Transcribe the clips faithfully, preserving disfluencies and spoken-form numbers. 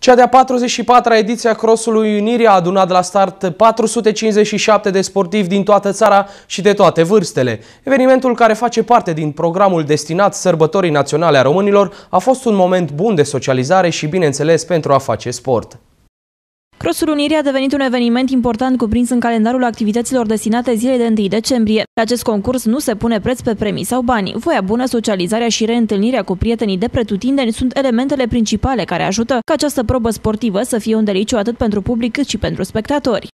Cea de-a patruzeci și patra ediție a Crossului Unirii a adunat la start patru sute cincizeci și șapte de sportivi din toată țara și de toate vârstele. Evenimentul, care face parte din programul destinat sărbătorii naționale a românilor, a fost un moment bun de socializare și, bineînțeles, pentru a face sport. Crossul Unirii a devenit un eveniment important cuprins în calendarul activităților destinate zilei de întâi decembrie. La acest concurs nu se pune preț pe premii sau bani. Voia bună, socializarea și reîntâlnirea cu prietenii de pretutindeni sunt elementele principale care ajută ca această probă sportivă să fie un deliciu atât pentru public cât și pentru spectatori.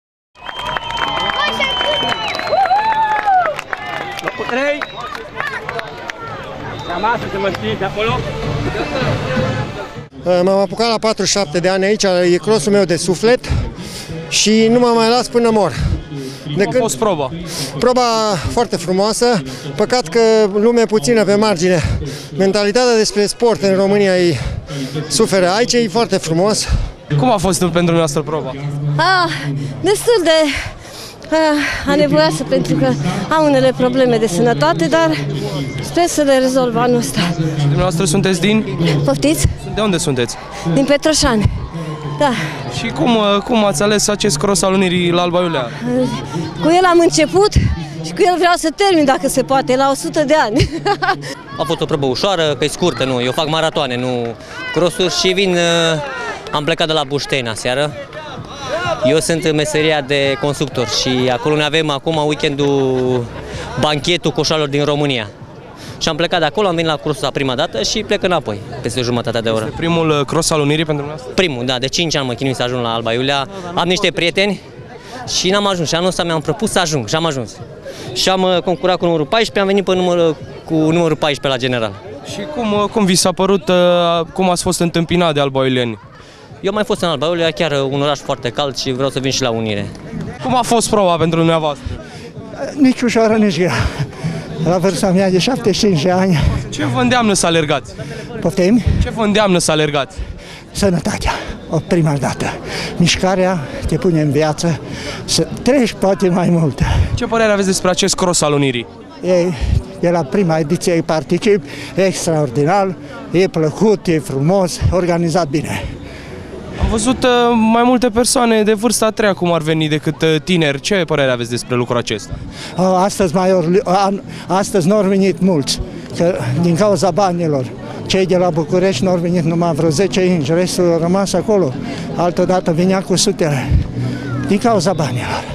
M-am apucat la patruzeci și șapte de ani aici, e crossul meu de suflet și nu mă mai las până mor. De Cum a fost proba? Proba foarte frumoasă, păcat că lume puțină pe margine. Mentalitatea despre sport în România e suferă. Aici e foarte frumos. Cum a fost pentru noastră proba? Ah, destul de ah, anevoioasă, pentru că am unele probleme de sănătate, dar sper să le rezolv anul ăsta. Dumneavoastră sunteți din? Poftiți? De unde sunteți? Din Petroșani. Da. Și cum, cum ați ales acest Cross al Unirii la Alba Iulia? Cu el am început și cu el vreau să termin, dacă se poate, la o sută de ani. A fost o probă ușoară, că e scurtă, nu, eu fac maratoane, nu crossuri și vin, am plecat de la Bușteni aseară. Eu sunt în meseria de constructor și acolo ne avem acum weekendul banchetul coșarilor din România. Și am plecat de acolo, am venit la crossul la prima dată și plec înapoi, peste jumătate de oră. Este primul cross al Unirii pentru noastră? Primul, da, de cinci ani mă chinui să ajung la Alba Iulia. Am niște prieteni și n-am ajuns și anul ăsta mi-am propus să ajung și am ajuns. Și am concurat cu numărul paisprezece, am venit pe număr, cu numărul paisprezece la general. Și cum, cum vi s-a părut, cum ați fost întâmpinat de alba iulieni? Eu am mai fost în Alba Iulia, chiar un oraș foarte cald și vreau să vin și la Unire. Cum a fost proba pentru dumneavoastră? Nici ușoară, nici grea. La vârsta mea de șaptezeci și cinci de ani. Ce vă îndeamnă să alergați? Poftim? Ce vă îndeamnă să alergați? Sănătatea, o prima dată. Mișcarea te pune în viață să treci poate mai mult. Ce părere aveți despre acest Cross al Unirii? E, de la prima ediție particip, e extraordinar, e plăcut, e frumos, organizat bine. Am văzut uh, mai multe persoane de vârsta a treia cum ar veni decât uh, tineri. Ce părere aveți despre lucrul acesta? Astăzi, mai or, astăzi nu au venit mulți, că, din cauza banilor. Cei de la București nu au venit numai vreo zece inci, restul au rămas acolo. Altădată vinea cu sutele, din cauza banilor.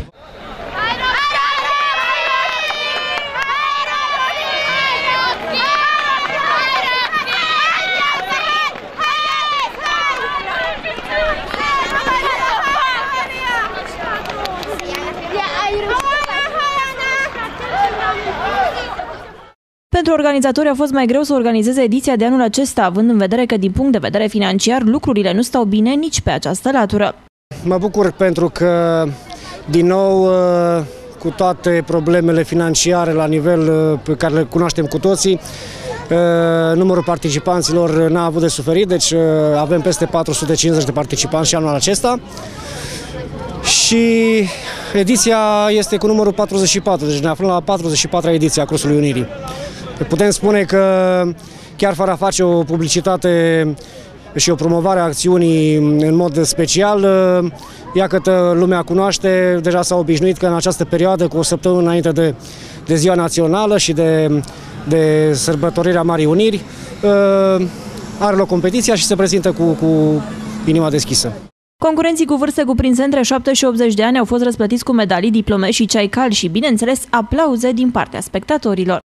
Pentru organizatori a fost mai greu să organizeze ediția de anul acesta, având în vedere că, din punct de vedere financiar, lucrurile nu stau bine nici pe această latură. Mă bucur pentru că, din nou, cu toate problemele financiare la nivel pe care le cunoaștem cu toții, numărul participanților n-a avut de suferit, deci avem peste patru sute cincizeci de participanți și anul acesta. Și ediția este cu numărul patruzeci și patru, deci ne aflăm la patruzeci și patra ediție a Crossului Unirii. Putem spune că, chiar fără a face o publicitate și o promovare a acțiunii în mod special, iată, lumea cunoaște, deja s-a obișnuit că în această perioadă, cu o săptămână înainte de, de Ziua Națională și de, de sărbătorirea Marii Uniri, are loc competiția și se prezintă cu, cu inima deschisă. Concurenții cu vârste cuprinse între șaptezeci și optzeci de ani au fost răsplătiți cu medalii, diplome și ceai cald și, bineînțeles, aplauze din partea spectatorilor.